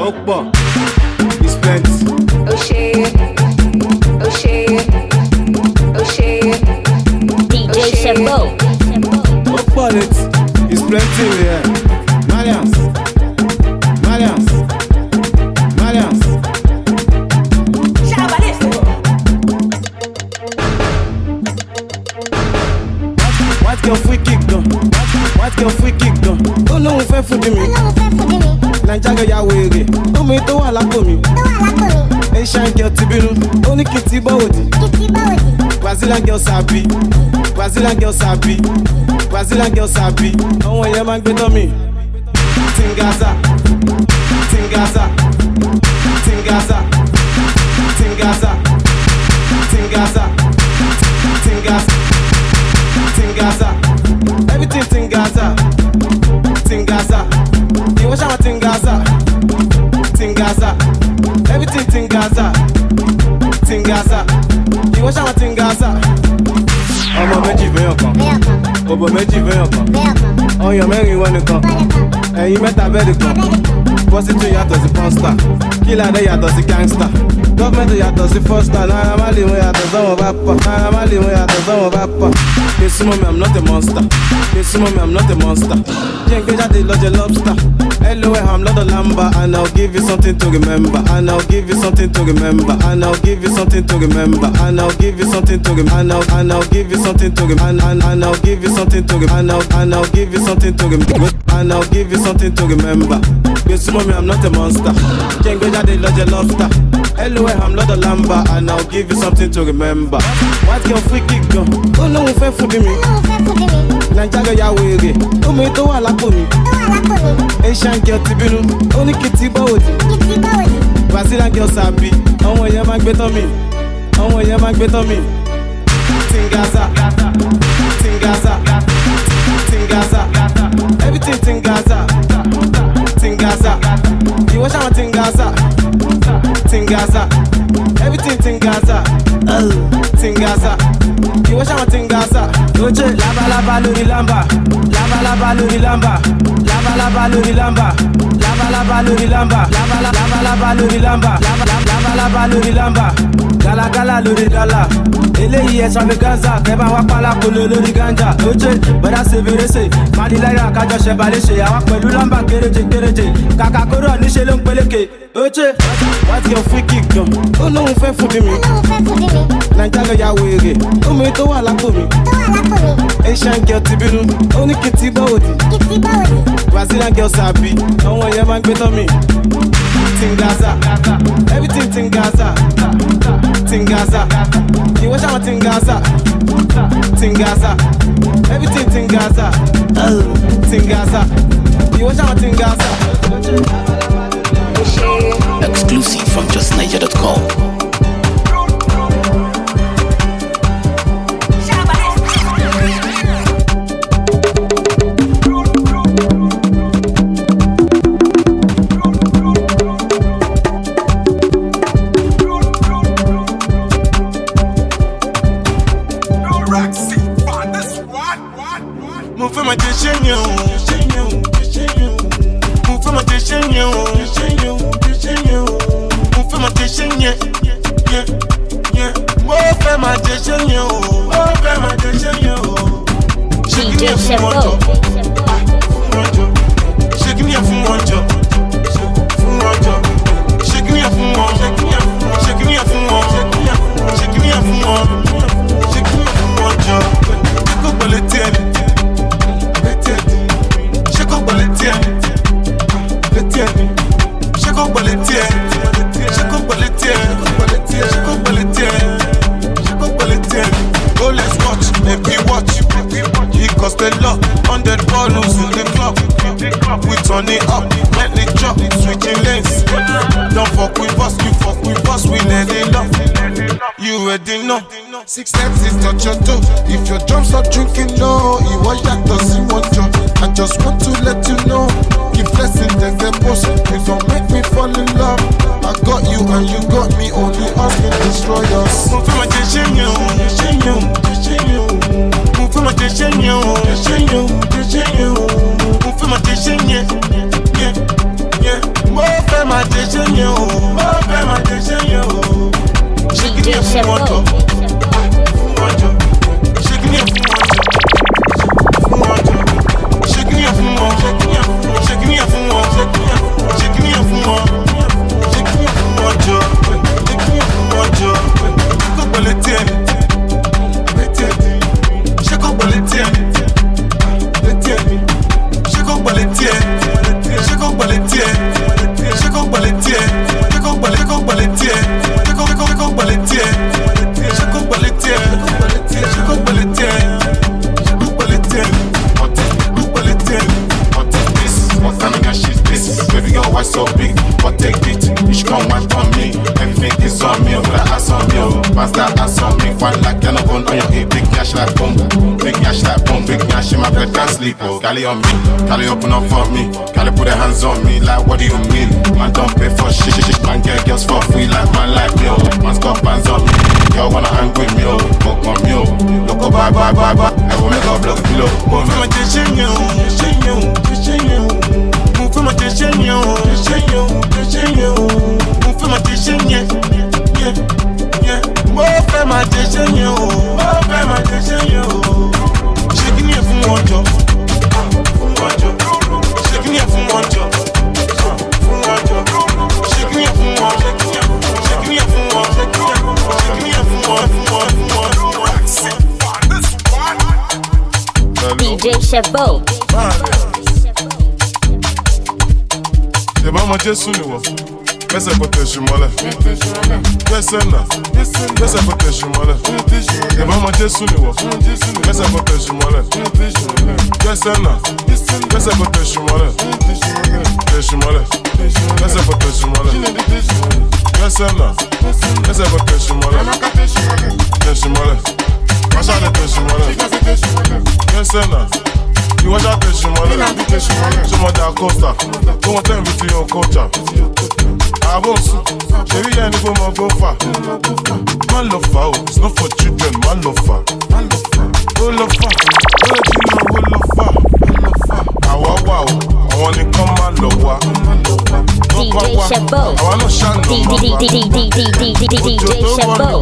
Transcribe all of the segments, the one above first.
Okpa, it's plenty. Oh shit, oh shit, oh shit. DJ Chefo. Okpa, it's plenty here. Malians, Malians, Malians. White girl free kick gun, white girl free kick gun. Oh no, fair for me. Nigeria ya were. Oh me to wa lapo mi. Asian girl tibinu, only kitty body. Brazilian girl sabi, Brazilian girl sabi, Brazilian girl sabi. Oh when you man gbé to me. Tingaza, Tingaza, Tingaza, Tingaza, Tingaza, Tingaza, Tingaza. Everything Tingaza, Tingaza. You watch out Tingaza, Tingaza. Everything Tingaza, Tingaza. You watch out Tingaza. Ọmọ méjì fẹ́yàn kan, òbò méjì fẹ́yàn kan, ọyàn mẹ́rin wọ́n nìkan, ẹ̀yin mẹ́ta bẹ́ẹ̀dì kan. Prostitute yàtọ̀ sí pọ́nstà, kílàdé yàtọ̀ sí gángstà, gọ́ọ̀mẹ̀ntì yàtọ̀ sí fọ́stà, Naira Marley wọn yàtọ̀ sọ́wọ́n bá pọ̀, Naira Marley wọn yàtọ̀ sọ́wọ́n bá pọ̀. They sumo me, I'm not a monster. They sumo me, I'm not a monster. Can't get out the lodge lobster. Hello, I'm not a lamba, and I'll give you something to remember. And I'll give you something to remember. And I'll give you something to remember. And I'll give you something to remember. And I'll give you something to remember. And I'll give you something to remember. And I'll give you something to remember. And I'll give you something to remember. They sumo me, I'm not a monster. Can't get out the lodge lobster. Hello, I'm not a lamba, and I'll give you something to remember. White girl free kick gun. Oh no, fair for me. Nigeria ya were. Oh me to wa lapo mi. Asian girl tibinu, only kitty body. Brazilian girl sabi, àwọn yẹn máa gbé tán mi, àwọn yẹn máa gbé tán mi. Tingaza, Tingaza, Tingaza, everything Tingaza, Tingaza. You watch out Tingaza, Tingaza, everything Tingaza, Tingaza. You watch out Tingaza. Oje, laba laba lórí lamba, laba laba lórí lamba, laba laba lórí lamba, laba laba lórí lamba, laba laba lórí lamba, laba laba lórí lamba, gala gala lórí gala. Eléyìí extravaganza, kẹ́ bá wá pálá polo lórí ganja. Oje, bọ́dá ṣe fèrèsé, Madilára kájọ ṣe balẹ̀ ṣe, àwa pẹ̀lú lamba kéréje kéréje, kàkà kóró níṣẹ́ ló ń peléke. Oje, white girl free kick gun, ó lóun fẹ́ fún mi. Nigeria ya wèrè, ó mi tó wà lápò mi. Asian girl tibinu, only kitty body. Brazilian girl sabi, àwọn yẹn máa gbé tán mi. Tingaza, everything Tingaza, Tingaza. You watch out Tingaza, Tingaza, everything Tingaza, Tingaza. You watch out Tingaza. Exclusive from justniger.com. DJ Chefo. Shake me up from one job. Shake me up from one. Shake me up from one. Shake me up from one. Shake me up from one job. Shake up bulletin. Shake up bulletin. Shake up bulletin. Shake up bulletin. Shake up bulletin. Shake up bulletin. Go let's watch, maybe watch. It cost a lot, 100 bottles in the club. We turn it up, let it drop, switching lanes. Don't fuck with us, you fuck with us, we let it up. You already know. 6 steps is touch your toe. If your drums are drinking low, you want that doesn't want you. I just want to let you know. Keep flexing, then the post. You don't make me fall in love. I got you and you got me. Only us can destroy us. Move for my desenyo. Move for my desenyo. Move for my desenyo. Yeah. Move for my desenyo. yẹn o, ó fẹ́ máa jẹ́ṣẹ́ yẹn o. Ṣé kí ni ẹ fún wọn jọ? Fún wọn jọ. Ṣé kí ni ẹ fún wọn jọ? Fún wọn jọ. Ṣé kí ni ẹ fún wọn? Ṣé kí ni ẹ fún wọn? Ṣé kí ni ẹ fún wọn? Ṣé kí ni ẹ fún wọn jọ? Ṣé kí ni ẹ fún wọn jọ? Kó gbọ́lé tiẹ̀. Ṣé kó gbọ́lé tiẹ̀? Ṣé kó gbọ́lé tiẹ̀? Ṣé kó gbọ́lé tiẹ̀? Ṣé kó gbọ́lé tiẹ̀? Ṣé kó gbọ́lé tiẹ̀? Ṣé kó gbọ́lé tiẹ̀? Ṣé kó gbọ́lé tiẹ̀? Ṣé kó gbọ́lé tiẹ̀? Ṣé kó gbọ́lé tiẹ̀? Gbọ́lé tiẹ̀. What is this? What kind of cash is this? Baby girl, why so big? What take it? You should come wine on me. Everything is on me. Put that ass on me. Pass that ass on me. Fine like you're not going on your hip. Big cash like boom. Big cash like boom. Big cash in my bed, can't sleep. Oh, Cali on me. Cali open up for me. Cali put their hands on me. Like, what do you mean? Man, don't pay for shit. Man, get girls for free. Like, man, like me. Oh, man's got bands on me. Y'all wanna hang with me. Oh, fuck on me. Oh, look up, bye. I will make up, block below. Move from my kitchen, yo. Move from my kitchen, yo. Move from my kitchen, yeah. Move from my kitchen, yo. Shaking it from one job. Shaking it from one job. Shaking it from one. Shaking it from one. Shaking it from one. DJ Chavo. C'est pas moi Jésus ni wo. Pesa kote shumole. Pesa na. Pesa kote shumole. C'est pas moi Jésus ni wo. Pesa kote shumole. Pesa na. Pesa kote shumole. Shumole. Pesa kote shumole. Pesa na. Pesa kote shumole. Shumole. Pasa kote shumole. Pesa na. You watch out, Shumole. Shumole da Costa. Don't want them with your culture. I won't sue. Sherry, I need to go far. Man, love far. It's not for children. Man, love far. Go love far. Go love far. Wow. I want to come, man, love far. DJ Chavo. I want to shine. DJ Chavo.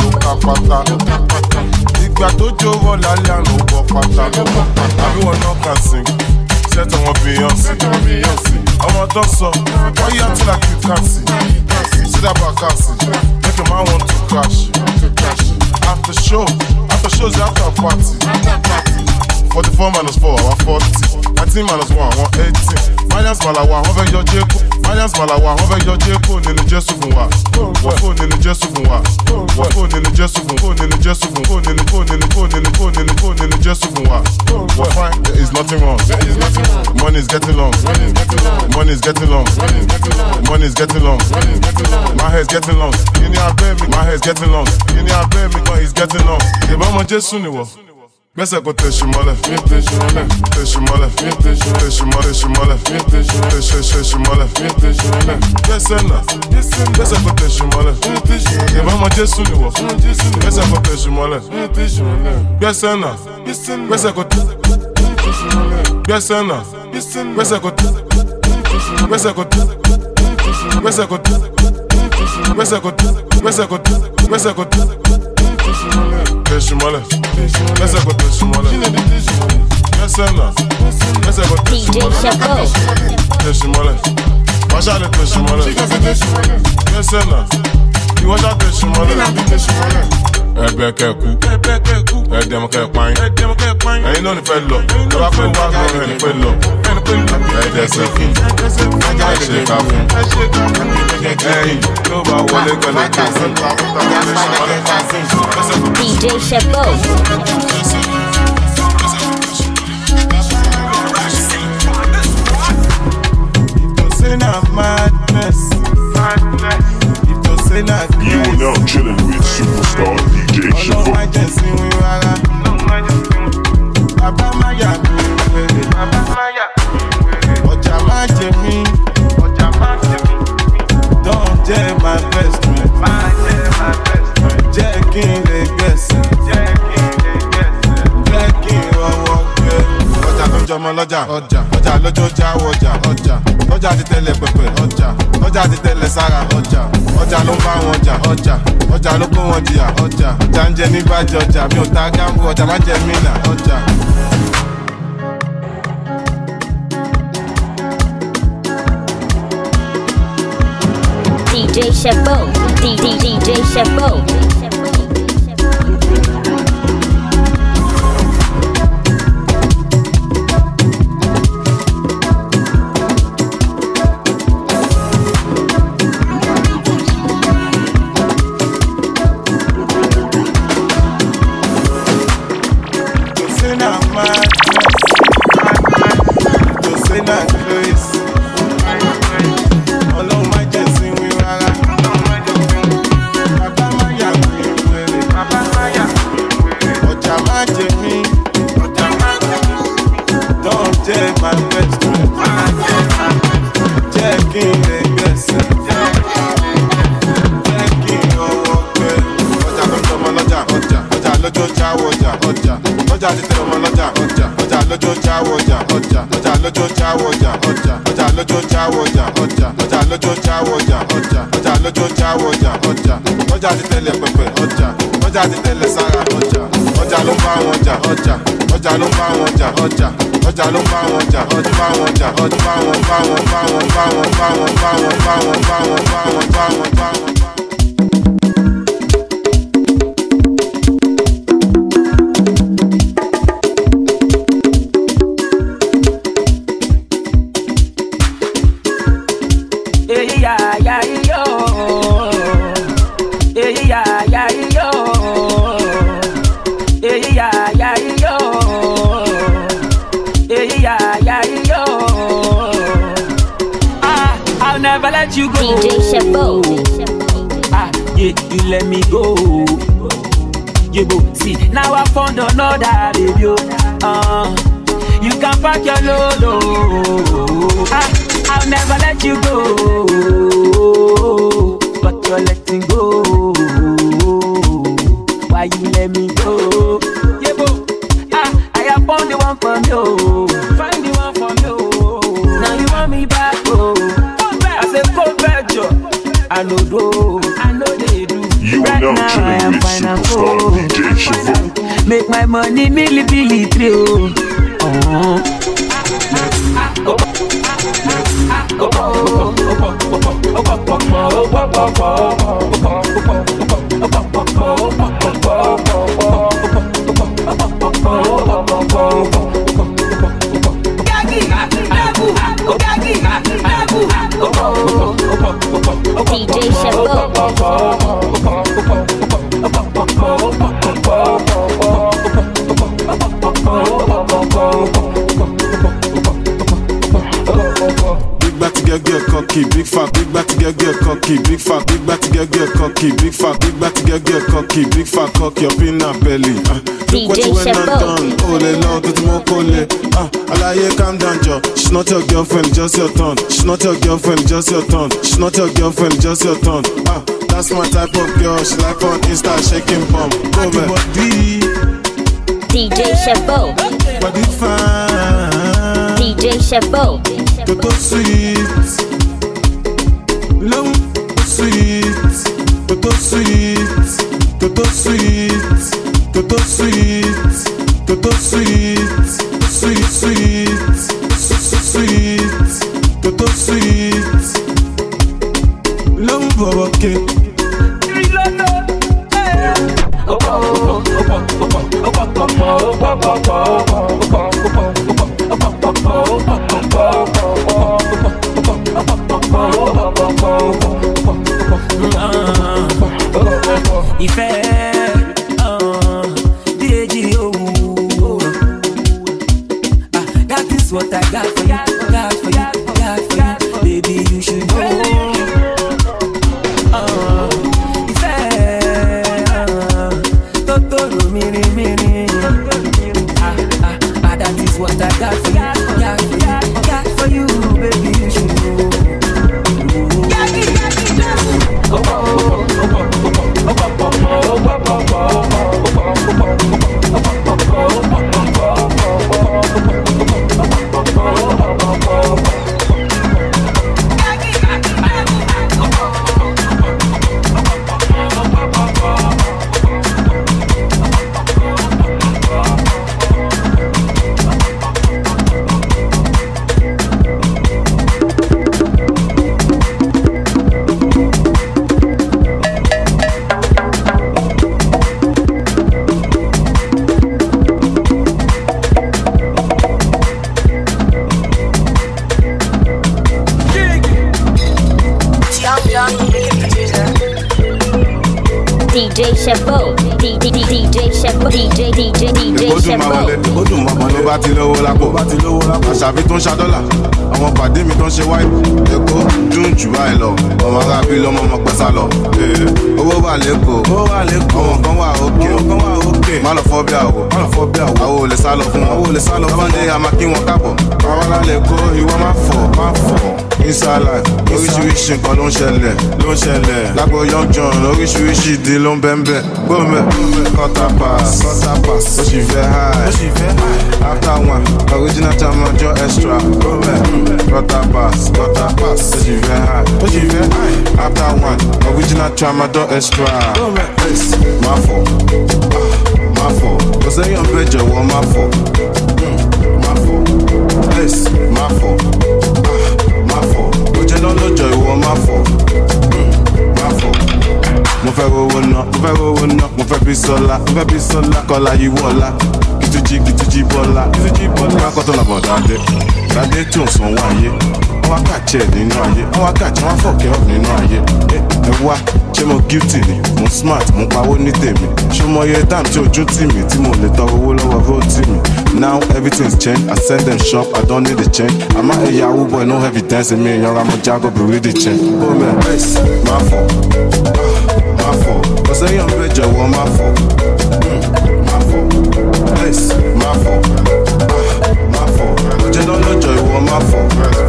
Ìgbà tó jówó lálẹ́ àná bọ̀ pátá. Everyone now can sing. Set on Beyonce. Ọmọ tó sọ, why you acting like you can't see? See that back cassie. Make a man want to crash. After shows after party. 44 minus 4, I want 40. 19 minus 1, I want 18. Malians Malawa, wọ́n fẹ́ yọ Jẹ́kù. Malians Malawa, wọ́n fẹ́ yọ Jẹ́kù nínú Jésù fún wa. Wọ́n fò nínú Jésù fún wa. Wọ́n fò nínú Jésù fún wa. Nínú Jésù fún wa. Nínú Jésù fún wa. We're fine, there is nothing wrong. Money is getting long. Money is getting long. Money is getting long. My hair is getting long. Kini abẹ́ mi, my hair is getting long. Kini abẹ́ mi gan is getting long. Ìbá ọmọ Jésù ni wọ. Gbẹ́sẹ̀ kò tẹ̀ ṣùmọ́lẹ̀. Tẹ̀ ṣùmọ́lẹ̀. Gbẹ́sẹ̀ náà. Gbẹ́sẹ̀ kò tẹ̀ ṣùmọ́lẹ̀. Ìbá ọmọ Jésù ni wọ. Gbẹ́sẹ̀ kò tẹ̀ ṣùmọ́lẹ̀. Gbẹ́sẹ̀ náà. Gbẹ́sẹ̀ kò tẹ̀. Gbẹ́sẹ̀ náà. Gbẹ́sẹ̀ kò tẹ̀. Gbẹ́sẹ̀ kò tẹ̀. Gbẹ́sẹ̀ kò tẹ̀. Gbẹ́sẹ̀ kò tẹ̀. Gbẹ́sẹ̀ kò tẹ̀. Gbẹ́sẹ̀ kò tẹ̀. Shumole, let's go to Shumole. Yes, sir. Let's go to DJ Chavo. Shumole. Watch out the Shumole. Yes, sir. You watch out the Shumole. Ebekeku, Edemokepine. Ain't no fellow. You are going to walk on any fellow. Edesefin. Hey, nobody will let DJ Chavo. You are now chilling with superstar DJ Chavo. Don't jam my best friend. Jacking the guessing. Jacking tọmọ lọ́jà ọjà ọjà lójó jáwọ́ ọjà ọjà ọjà ti tẹ̀lé pẹpẹ ọjà ọjà ti tẹ̀lé sára ọjà ọjà ló ń bá wọn jà ọjà ọjà ló kó wọn jìyà ọjà ọjà ń jẹ ní bàjẹ́ ọjà mi ò ta gáàmù ọjà má jẹ mí nà ọjà. DJ Chefo, DJ Chefo. Ọjà ti tẹ̀lé pẹpẹ ọjà ọjà ti tẹ̀lé sára ọjà ọjà ló ń bá wọn jà ọjà ọjà ló ń bá wọn jà ọjà ọjà ló ń bá wọn jà ọjà bá wọn jà ọjà bá wọn bá wọn bá wọn bá wọn bá wọn bá wọn bá wọn bá wọn bá wọn bá wọn bá wọn. You go. DJ Chefo. Ah, yeah, you let me go. You go, see, now I found another baby. You can pack your load. Ah, I'll never let you go. But you're letting go. Why you let me go? Yeah, go. Ah, I have found the one from you. Find the one from you. Now you want me back, oh. I know they do. You right are now chilling with superstar DJ Chefo. Make my money milli through. DJ Chefo. Big back to get cocky, big fat, big back to get cocky, big fat, big back to get cocky, big fat, big back to get cocky, big fat cocky up in her belly. Look what you went and done. Oh, le long to the mokole. Alaye, calm down, Joe. She's not your girlfriend, just your turn. She's not your girlfriend, just your turn. She's not your girlfriend, just your turn. That's my type of girl. She like on Insta shaking bum. Go back. DJ Chefo. Body fine. DJ Chefo. Toto sweet. Long sweet. Toto sweet. Toto sweet. Toto sweet. Toto sweet. Sweet, sweet. Sweet. Toto sweet. Long bubble cake. That is what I got for you, got for you, got for you. Baby, you should know. That is what I got for you, got for you, baby, you should know. DJ Chefo, DJ Chefo, DJ Chefo. Ó dùn mọ́ ló bá ti lówó lápò. Àṣàbí tó ń ṣa dọ́là, àwọn pàdé mi tó ń ṣe wáìpù. Èkó dùn jù báyìí lọ, ọmọ arábí lọ́mọ ọmọ pẹ́ sá lọ. Owó wà lẹ́kọ̀ọ́, ọmọ kan wà òkè. Má lọ fọ́ bí àwọ̀, àwọ̀ ò lè sá lọ fún wọn. Monday a máa kí wọn káàbọ̀. Àwọn alálẹ̀ kó ìwọ má fọ̀. Inside life, oríṣiríṣi nǹkan ló ń ṣẹlẹ̀. Lágbo Young John, oríṣiríṣi ìdí ló ń bẹ́ńbẹ́. Gbọ́mẹ̀, quarter pass, ó sì fẹ́ high. After one, original time ọjọ́ extra. Gbọ́mẹ̀, quarter pass, ó sì fẹ́ high. After one, original time ọjọ́ extra. Gbọ́mẹ̀, má fọ̀, kò sẹ́yìn ọ̀bẹ jọ̀wọ́ má fọ̀. Má fọ̀. Ó jẹ́ lọ́lọ́jọ́ ìwọ má fọ̀. Mo fẹ́ rówó ná, mo fẹ́ bí sọ́lá, kọ́lá yìí wọ́lá. Kìtújì bọ́lá. Rákọ́tọ̀ làbọ̀ dáadé tó ń sanwó ayé. Wọ́n wá kàjẹ́ nínú ayé, wọ́n fọ̀kẹ́ ọ̀ nínú ayé. Ẹ wá, ṣé mo guilty ni? Mo smart, mo pawó ní tèmi. Ṣé mo yẹ dáàm tí ojú tì mí tí mo lè tọrọ owó lọ́wọ́ road tì mí? Now everything's changed, I send them shop, I don't need a change. I'm a Yahoo boy, no evidence in me, you're a Mojago, but really change. Oh man, má fọ̀. Kò sẹ́yìn ọ̀bẹ jọ̀wọ́ má fọ̀. Má fọ̀. Ó jẹ́ lọ́lọ́jọ́ ìwọ má fọ̀.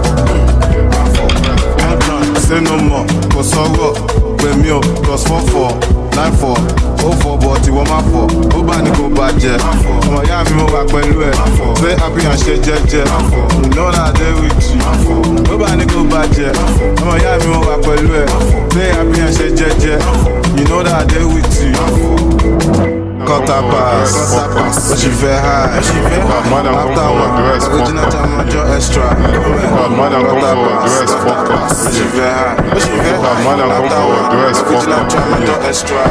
Say no more, kò sọ̀rọ̀, pè mí o, +44, 94, 04, but ìwọ má fọ̀, ó bá ní kò bàjẹ́, ọmọ ìyá mi mo wà pẹ̀lú ẹ̀, say happy and ṣe jẹ́jẹ́, you know that I dey with you, ó bá ní kò bàjẹ́, ọmọ ìyá mi mo wà pẹ̀lú ẹ̀, say happy and ṣe jẹ́jẹ́, you know that I dey with you. Quarter pass, ó sì fẹ́ high. After one, original time ọjọ́ extra. Quarter pass, ó sì fẹ́ high. After one, original time ọjọ́ extra.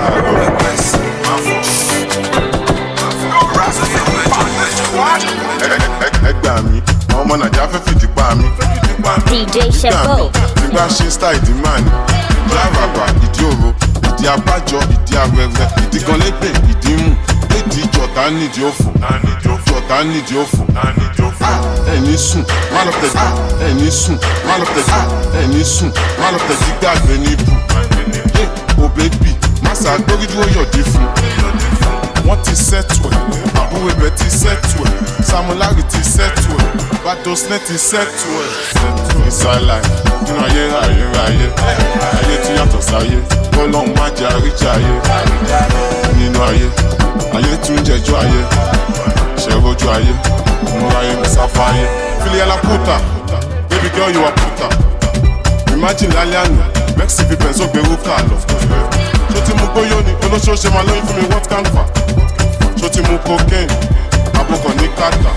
Ẹ gbà mí, àwọn ọmọ Nàìjíríà fẹ́ fìdí pa mí. DJ Chefo. Nígbà ṣe style ìdí máa ní. Láàbàbà ìdí òro, ìdí abájọ, ìdí awẹ́wẹ́, ìdí kan lẹ́gbẹ̀ẹ́, ìdí mú. Lédi ìjọta nídìí òfò. Ìjọta nídìí òfò. Ẹni sùn, má lọ tẹ̀jú. Ẹni sùn, má lọ tẹ̀jú. Ẹni sùn, má lọ tẹ̀jú gbàgbé níbù. O bébì, má ṣàgbórí dúró yọ̀dí fún. Wọ́n ti sẹ́tù ẹ̀, àbúrò ibẹ̀ ti sẹ́tù ẹ̀, Samulari ti sẹ́tù ẹ̀, Badosnet ti sẹ́tù ẹ̀. Inside life, nínú ayé, ayé tún yàtọ̀ sáyé, Ọlọ́run má jẹ́ àríjà ayé. Nínú ayé tún jẹjọ́ ayé, ṣe rojú ayé, múra ayé mi sáfá ayé. Filiala puta, baby girl you are puta. Imagine lálẹ́ àná, Mexi fi bẹ̀nsó gbèrú kà lọ. Ṣó ti mú gbóyó ni, olóṣooṣe máa lóyún fún mi what can fa? Ṣó ti mú cocaine, abúkọ̀ ní kàtà.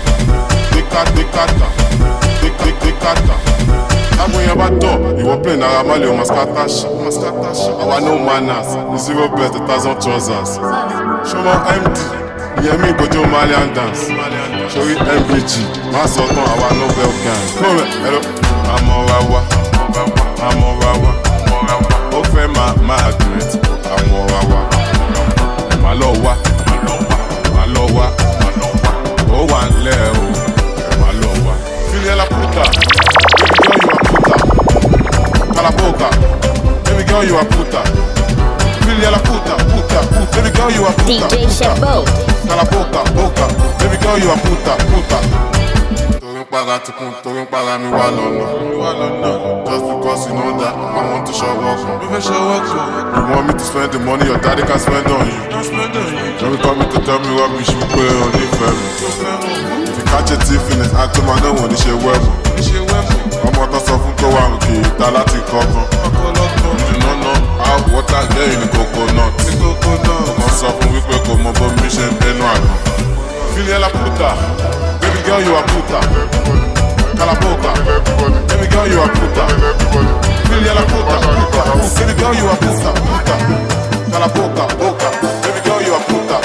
Táwọn èèyàn bá tọ̀, ìwọ play náírà má lè o mascatash. Àwa no manners, 0 belt, 1,000 trousers. Ṣọwọ́ MD, ìyẹn mi ìgbójú Malian dance. Ṣorí MVG, má sọ tán àwa Nobel gang. Kúrẹ̀ ẹ̀rọ, àmọ́ra wa. Ó fẹ́ máa great, àmọ́ra wa. Má lọ wá. Ó wà ń lẹ́ o, má lọ wá. Filiala puta, baby girl you are puta. Filiala puta. Baby girl you are puta. DJ Chefo. Boca, baby girl you are puta. Torí para tukun, torí para mi wà lọ́nà. Just because you know that I want to show up. You want me to spend the money your daddy can spend on you. Don't come me to tell me rubbish you pay on the family. If you catch a thief in his act, man, no one is your web. Ọmọ tó sọ fún kó wà òkè ìta láti kọ́kàn. You don't know how water get in the coconut. Ọmọ sọ fún wípé kò mọ bó mi ṣe ń tẹnu àgbọn. Filiala puta, baby girl you are puta. Calaboca, baby girl you are puta. Filiala puta, baby girl you are puta. Calaboca, baby girl you are puta.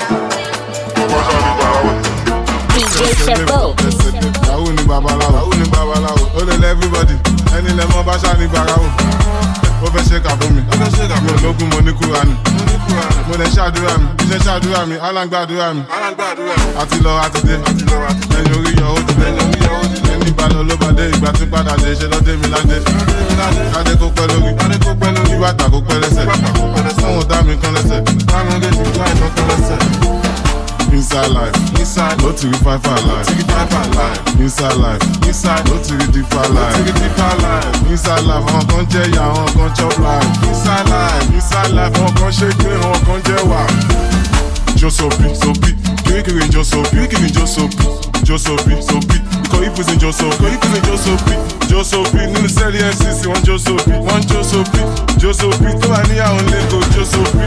DJ Chefo. Yahoo ni babaláwo, ó lè lẹ́ everybody, ẹni lẹ́ mọ́ bá ṣá ní bàráwò. ó fẹ́ ṣe kà fún mi mi ò lógún mo ní kúra ni mo lè ṣàdúrà mi iṣẹ́ ṣàdúrà mi alágbàdúrà mi àti lọ àti dé ẹ̀yìn orí yọ ó ti dé ẹni ìbàlọ̀ ló bá dé ìgbà tí padà dé ṣe lọ́dé mi ládé kádé kó pẹ́ lórí kí bàtà kó pẹ́ lẹ́sẹ̀ fún ọ̀dá mi kan lẹ́sẹ̀ láwọn lè ti láì lọ́kàn lẹ́sẹ̀. Inside life, no to be five life. Inside life, no to be deeper life. Inside life, àwọn kan jẹ ya, àwọn kan chop life. Inside life, àwọn kan ṣe gbé, àwọn kan jẹ wà. Josopi, sopi, kirikiri Josopi, Josopi. Ikọ̀ ìpèsè Josopi, nínú sẹ́ẹ̀lì MCC wọ́n Josopi, tó wà níyàwó lẹ́kọ̀ọ́ Josopi.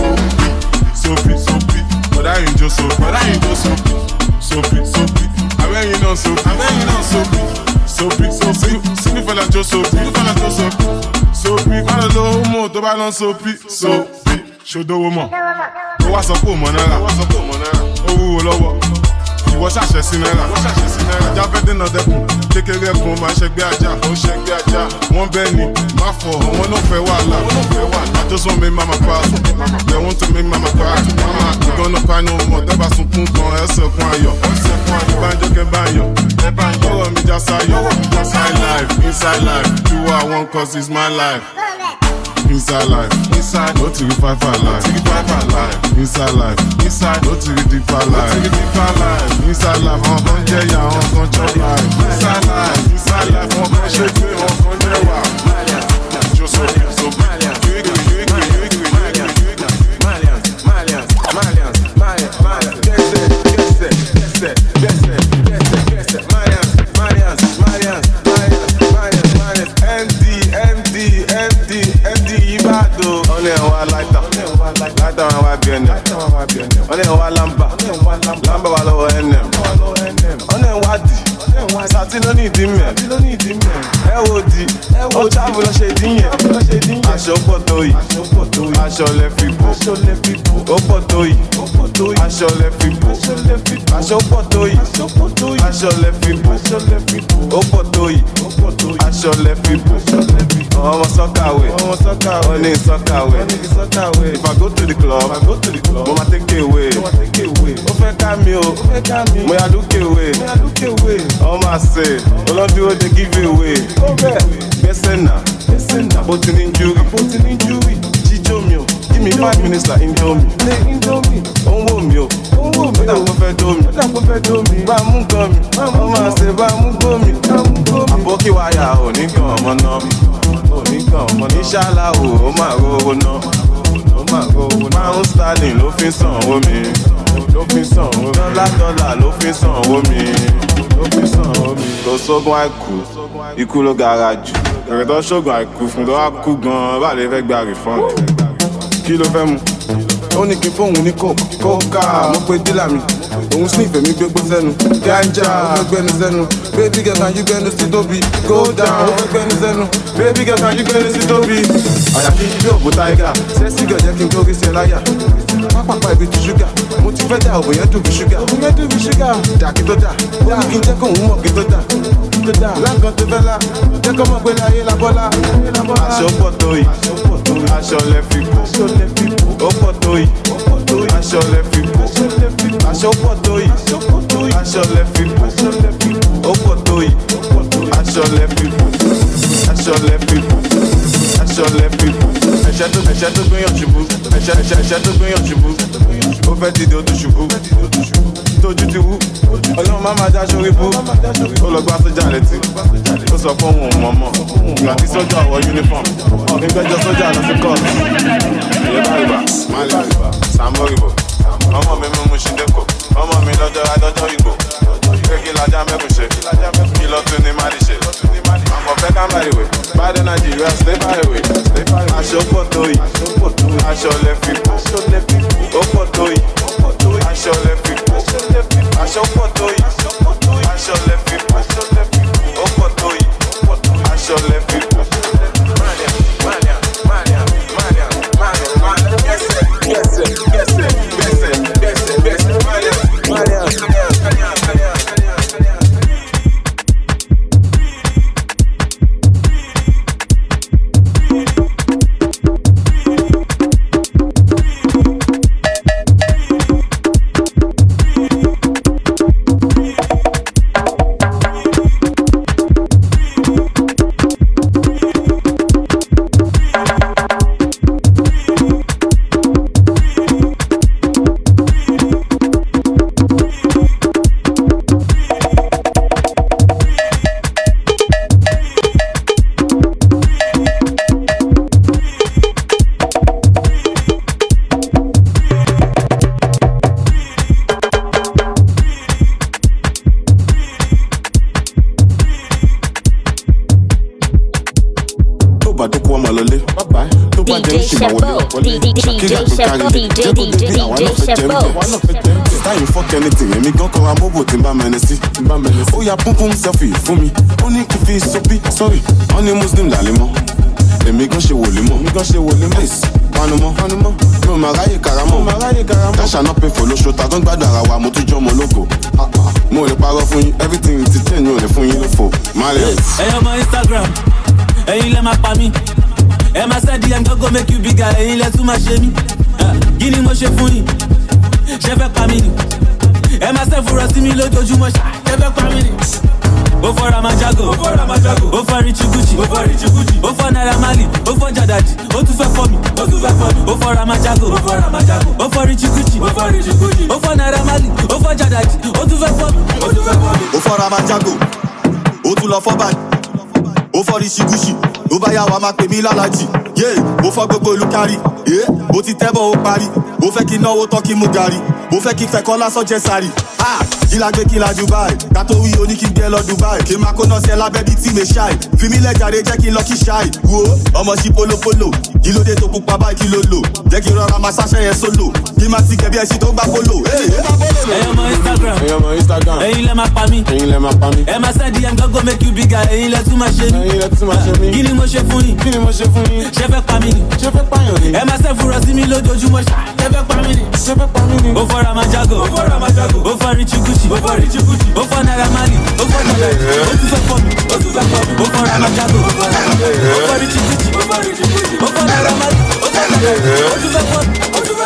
Sopi. But I ain't just soapy. Soapy. I ain't not soapy. Soapy. See me fella just soapy. Soapy. I don't know more to buy on soapy. Soapy. Show the woman. Go what's up, Monera? Oh, lower. Ìwọ ṣàṣẹ sí náírà. Ajá fẹ́ dènà dẹ́kun. Kékeré kan máa ṣẹgbẹ́ ajá. Wọ́n bẹ́ẹ̀ ni, má fọ̀, àwọn náà fẹ́ wàhálà. I just want make mama proud. They want to make mama proud. Mama, you gonna cry no more. Dẹ́bà sunkún kan, ẹsẹ̀ kan ayọ̀. Ìbánjọ́ kẹ́ báyọ̀. Ọ̀rọ̀ mi já sáyọ̀. Inside life. Do what I want cause it's my life. Inside life, no to be five life. Inside life, no to be deeper life. Inside life, àwọn kan jẹ ya, àwọn kan chop life. Inside life, àwọn kan ṣe pé, àwọn kan jẹ wà. Josopi, Only one lamba wa lọ́wọ́ NM. Only one di, sati ló ní ìdí mẹ́. Ẹ wo di, ó travel lọ ṣe dín yẹn. Aṣọ pọ̀ tó yìí, aṣọ lẹ fi bò. Ó pọ̀ tó yìí, aṣọ lẹ fi bò. Aṣọ pọ̀ tó yìí, aṣọ lẹ fi bò. Ó pọ̀ tó yìí, aṣọ lẹ fi bò. Ọmọ sọ́kàwé, wọ́n ní sọ́kàwé. If I go to the club, mo ma take away. Ó fẹ́ ká mi o, mo yà lókè away. Ọmọ àṣẹ, olódúró dey give away. Gbẹ́sẹ̀ náà, bó ti ní injury. Jíjó mi o, give me 5 minutes like Indomie. Ó ń wò mí o, ó dàgbọ́ fẹ́ dó mi. Bá mú gan mi, ọmọ àṣẹ bá mú gbó mi. Àbókí wáyà ò ní gan ọmọ náà. Inshallah o, ó máa rówó náà. Pound sterling ló fi sanwó mi. Dọ́là ló fi sanwó mi. Kò sógun àìkú, ikú ló gara jù. Kẹ̀kẹ́ tó ṣógun àìkú fún tó wá kú gan-an bá lè fẹ́ gba refund. Kí ló fẹ́ mu? Ó ní kí fóun ní kóká. Mo pe dílà mi, òun sì fèmí gbégbó sẹ́nu. Ganja, ó fẹ́ gbẹnu sẹ́nu. Baby girl, can you gbẹnu sí tóbi? Go down, ó fẹ́ gbẹnu sẹ́nu. Baby girl, can you gbẹnu sí tóbi? Àyàfi bí òkú táìgà, sẹ́sì gẹ̀ jẹ́ kí n kórí sí ẹ láyà. Pápápá ibi ti ṣúgà, mo ti fẹ́ dà òbò yẹn dùn bí ṣúgà. Dà kí tó dà, ó ní kí n jẹ́ kóun mọ̀ kí tó dà. Láǹkan tó fẹ́ lá, jẹ́ kó mọ̀ pé láyé la bọ́lá. Aṣọ pọ̀ tó yìí, aṣọ lẹ fi bò. Ó pọ̀ tó yìí, aṣọ lẹ fi bò. Aṣọ pọ̀ tó yìí, aṣọ lẹ fi bò. Ó pọ̀ tó yìí, aṣọ lẹ fi bò. Ẹ̀ṣẹ̀ tó gbéyàn ṣubú, ẹ̀ṣẹ̀ tó gbéyàn ṣubú. Ó fẹ́ dìde ó tún ṣubú. Tójú ti wú, Ọlọ́run má máa já sórí bú. Ó lọ gbá sójà létí, ó sọ fún òun mọ̀mọ́. Ìgbà tí sójà wọ uniform, ọ̀gbìn gbẹ́jọ́ sójà lọ sí kọ́ọ̀tù. Ìyẹ́bàrìbà, Málìbà, Sàmórìbò. Ọmọ mi mú ṣídẹ́kọ̀, ọmọ mi lọ́jọ́ adọ́jọ́ ìgbò. Kéèkì lajá mẹ́kùn ṣe, kí lọ tún ní má lè ṣe. Ọmọ fẹ́ ká má ìwé, báyìí Nàìjíríà stay far away. Aṣọ pọ̀ tó yìí, aṣọ lẹ fi bò. Ó pọ̀ tó yìí, aṣọ lẹ fi bò. Aṣọ pọ̀ tó yìí, aṣọ lẹ fi bò. Ó pọ̀ tó yìí, aṣọ lẹ fi bò. pàdé kó ọmọ lọlé. Tó bá jẹ́ ń ṣe máa wọlé. Ṣàkíyà tó kárí jẹ́ kó dé bí àwọn náà fẹ́ jẹ́ ń bẹ̀. Táyì fuck anything, èmi gan kọ́ra mọ́bò tí ń bá mẹ́ni sí. Ó yà púpún selfie fún mi, ó ní kí fi sọ́bí, sorry, wọ́n ní Muslim làlẹ́ mọ́. Èmi gan ṣe wòlé mọ́, panumọ́, mi ò máa ráyè karamọ́. Cash and not pay for lóṣù, ta tó ń gbádùn ara wa, mo tún jọ́ ọmọ ológo. Mo ò lè parọ́ fún yín, everything ti change, mi ò lè fún yín lófo. Ẹyọ ọmọ Instagram, ẹ̀yin lẹ máa pa mí. Ẹ máa send DM go make you bigger, ẹ̀yin lẹ tún máa ṣe mí. Kí ni mo ṣe fún yín? Ṣé fẹ́ pa mí ni? Ẹ máa ṣe fúnra sí mi lójoojúmọ́, ṣé fẹ́ pa mí ni? Ó fọ́ Ramajago, ó fọ́ Richie Gucci, ó fọ́ Naira Marley, ó fọ́ Jadaji, ó tún fẹ́ fọ́ mi, ó fọ́ Ramajago, ó fọ́ Richie Gucci, ó fọ́ Naira Marley, ó fọ́ Jadaji, ó tún fẹ́ fọ́ mi. Ó fọ́ Ramajago, ó tún lọ fọ́ báyìí, ó fọ́ Richie Gucci, ó bá yà wá máa pè mí lálàjì, ó fọ́ gbogbo ìlú kárí, ó ti tẹ́bọ̀ ó parí, ó fẹ́ kí náwó tán kí mú gàrí, ó fẹ́ kí fẹ́kọ́ lásán jẹ sáré. Kila gbé kila Dubai, kátó wí oní kí n gbé lọ Dubai. Kí máa kó náà sí ẹ lábẹ́ bíi tí mi ṣáì. Fi mí lẹ́jàre jẹ́ kí n lọ kí ṣáì. Wo ọmọ sí polopolo, kí ló dé tó pupa báyìí kí ló lò. Jẹ́ kí n rọra máa ṣáṣẹ́ yẹn sólò. Kí máa ti kẹ̀bí ẹṣin tó gbá polo. Ẹyọ ọmọ Instagram, ẹ̀yin lẹ máa pa mí. Ẹ máa send DM go make you bigger, ẹ̀yin lẹ tún máa ṣe mí. Kí ni mo ṣe fún yín? Ṣé fẹ́ pa mí ni? Ẹ máa ṣe fúnra sí mi lójoojúmọ́, ṣé fẹ́ pa mí ni? Ó fọ́ Ramajago, ó fọ́ Richie Gucci, ó fọ́ Naira Marley, ó fọ́ Jadaji, ó tún fẹ́ fọ́ mi, ó fọ́ Ramajago, ó fọ́ Richie Gucci, ó fọ́ Naira Marley, ó fọ́ Jadaji, ó tún fẹ́ fọ́ mi.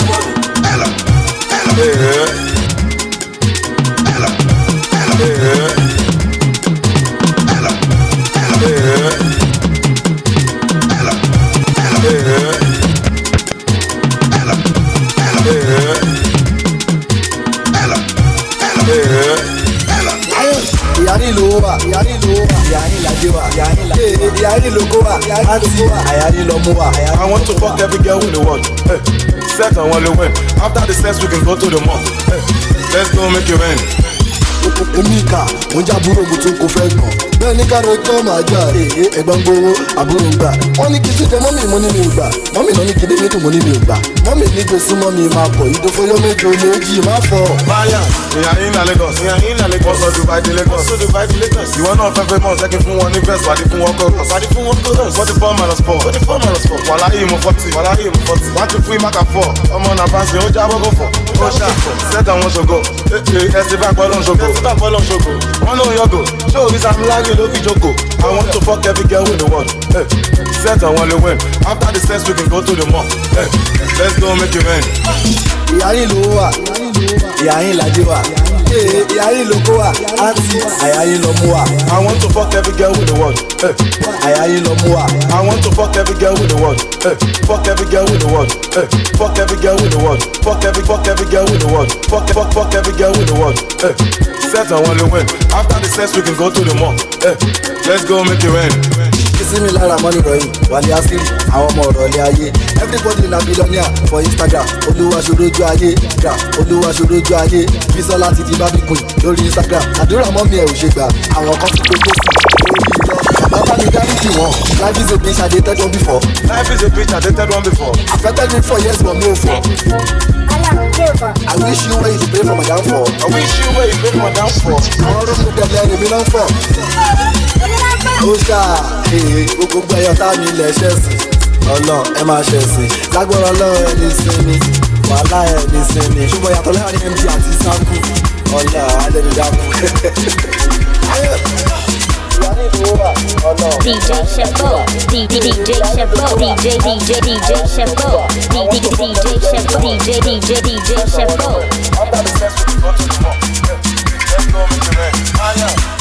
Ìyáni ló wà, ìyáni làjẹ́ wà, ìyáni lóko wà, àti àyáni lọ mú wà. I want to fuck every girl in the world. Sex and one win. After the sex we can go to the mall. Let's go make it rain. Èmi kà, mo jábúrò mo tún kò fẹ́ gbọ̀n. Bẹ́ẹ̀ ní káàró tó máa jà, ẹ̀gbọ́n gbowó, àbúrò ń gbà. Wọ́n ní kí tún jẹ mọ́mì mo ní mi ò gbà. Mọ́mì náà ní kí débi tó mo ní mi ò gbà. Mọ́mì ní gbèsè mọ́mì máa pọ̀, ìdókòyó méjì méjì máa fọ̀. Báyà, ìyá yín na Lagos, Sọ Dubai di Lagos. Ìwọ náà fẹ́ fẹ́ mọ̀ ṣẹ́kí fún wọn ní vest, wàdí fún wọn kọ́rọ̀. 44 minus 4. Wàláyé mo 40. 1 2 3 mark and 4. Ọmọ náà bá ń ṣe ó jábọ́ kó fọ̀. Ó ṣá, sẹ́tà wọn ṣògo. Ẹsẹ̀ bá gbọ́ ló ń ṣògo. Wọ́n ló ń yọ̀gò. Ṣé òbí Sam Larry ló fi jókòó? I want to fuck every girl in the world. Set and one win. After the sex we can go to the mall. Let's go make it rain. Ìyáni ló wà, ìyáni làjẹ́ wà. Ìyáni lóko wà, àti àyáni lọ mú wà. I want to fuck every girl in the world. Àyáni lọ mú wà. I want to fuck every girl in the world. Fuck every girl in the world. Fuck every girl in the world. Fuck every girl in the world. Fuck every girl in the world. Set and one win. After the sex we can go to the mall. Let's go make it rain. Kìsìmí lára mọ́nì ròyìn, wàlẹ̀ àṣírí, àwọn ọmọ ọ̀rọ̀ ilé ayé. Everybody na billionaire for Instagram. Olúwa ṣòrojú ayé, Olúwa ṣòrojú ayé. Bísọ́lá ti di Barbie Queen lórí Instagram. Àdúrà mọ́mí ẹ̀ ò ṣe gbà, àwọn kan ti gbogbo sí lórí irọ́. Bàbá mi dáríjì wọ́n, life is a bitch I dated one before. I've dated me for years but mi ò fọ̀. I wish you were to pray for my downfall. Àwọn olóṣèlú tẹ̀lé ẹni mi náà fọ̀. Ó ṣá gbogbo ẹyọ tá mi lẹ̀ ṣẹ̀sìn. Ọlọ́run ẹ máa ṣẹ̀sìn. Lágbára Ọlọ́run ẹ ní sinmi. Wàhálà ẹ ní sinmi. Ṣùgbọ́n yàtọ̀ láàrin MD àti Sanku. Ọlọ́run alẹ́ni dákú. DJ Shefo, DJ Shefo, DJ Shefo, DJ Shefo. Let's go make it rain.